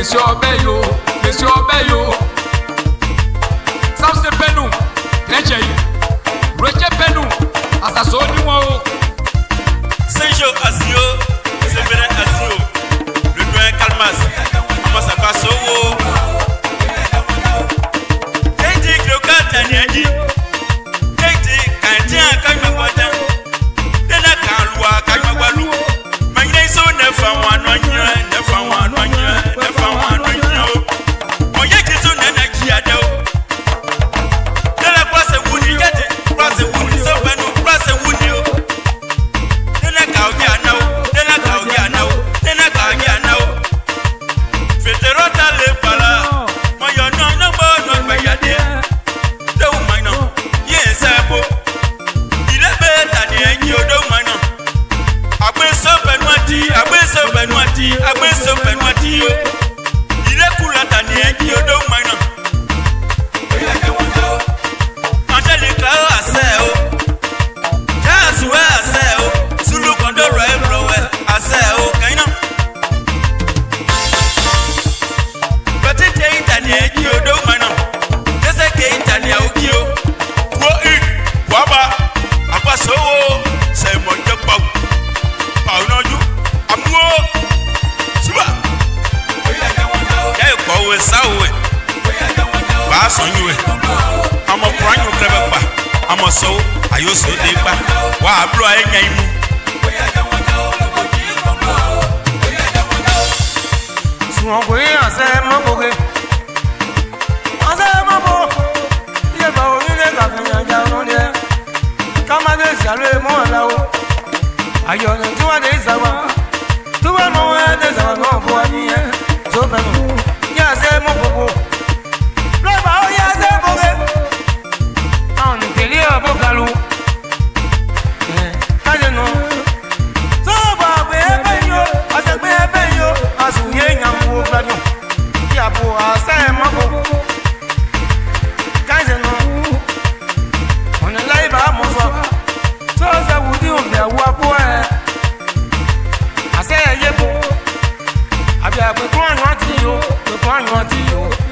Monsieur Obeyo. Samse Penu, Grechei, Roche Penu, Asasoni Wao. Saint-Jean Azio, Séverin Azio, le doyen Kalmas, Massa Passowo. Kendi Klokata Nyadi, Kendi Kandia Kagwada, Dena Kalwa Kagwalu, Magneso Nefa Wanonya, Nefa Wanonya, Nefa Wanonya. Oyeki Zunana Kiado. Dena Kwase Wuni Yade, Kwase Wuni Sobanu, Kwase Wuni. Dena Kaugia now. Federota le pala, Moyo no bono bayade. Do mino, yes abo. Il est bête à dire do mino. Abweso Benuati. Il est cool à dire do mino. Angelique Aseo, Jasue Aseo, Zulu Kondo Roe Aseo, Kaina. Petite Italie, do mino. Deseke Italia Okio. Waba, Abaso, say Mojo Pau. Paunoju, Amuo, Suba. Kau Sawe, Bass on you. I'm a brand new clever. I'm a soul, I used to live back. Why, bro, I ain't Swangwe, I say, Mambo. I say, Mambo. You know, you got down on there. Come on, let's go more low. I don't know what is our. Do I know where there's a long boy? So, yes, I'm a bobo. Bravo, yes, I'm a bobo. On the Telia Bogalu. I don't know. So, Bob, you, as a baby, you, as a young woman. Yabu, I say, I'm a bobo. Guys, I know. On the live, I'm a so that would you be a wapo? I say, Yebo. I be a good one, what you, the one, what you.